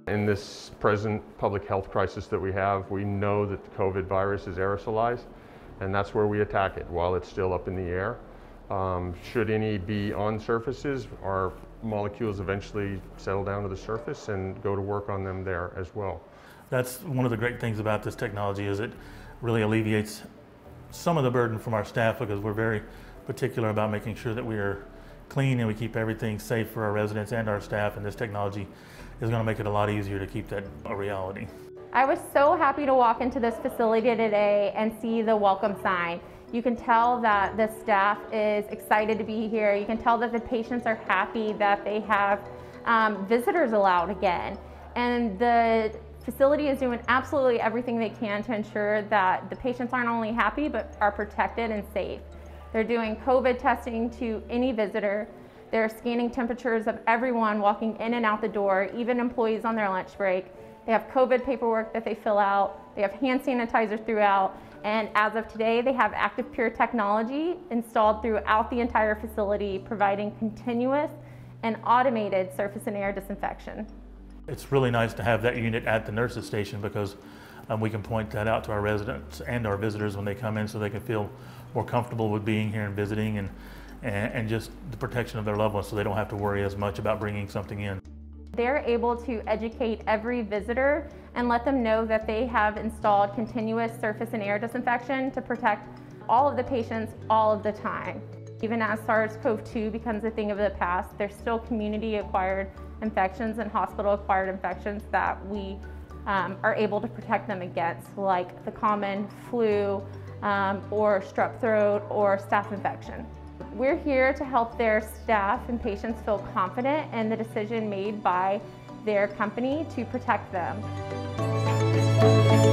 In this present public health crisis that we have, we know that the COVID virus is aerosolized, and that's where we attack it while it's still up in the air. Should any be on surfaces, our molecules eventually settle down to the surface and go to work on them there as well. That's one of the great things about this technology, is it really alleviates some of the burden from our staff, because we're very particular about making sure that we are clean and we keep everything safe for our residents and our staff, and this technology is going to make it a lot easier to keep that a reality. I was so happy to walk into this facility today and see the welcome sign. You can tell that the staff is excited to be here. You can tell that the patients are happy that they have visitors allowed again. And the facility is doing absolutely everything they can to ensure that the patients aren't only happy, but are protected and safe. They're doing COVID testing to any visitor. They're scanning temperatures of everyone walking in and out the door, even employees on their lunch break. They have COVID paperwork that they fill out. They have hand sanitizer throughout. And as of today, they have ActivePure technology installed throughout the entire facility, providing continuous and automated surface and air disinfection. It's really nice to have that unit at the nurses station, because we can point that out to our residents and our visitors when they come in, so they can feel more comfortable with being here and visiting, and just the protection of their loved ones, so they don't have to worry as much about bringing something in. They're able to educate every visitor and let them know that they have installed continuous surface and air disinfection to protect all of the patients all of the time. Even as SARS-CoV-2 becomes a thing of the past, there's still community-acquired infections and hospital-acquired infections that we are able to protect them against, like the common flu or strep throat or staph infection. We're here to help their staff and patients feel confident in the decision made by their company to protect them.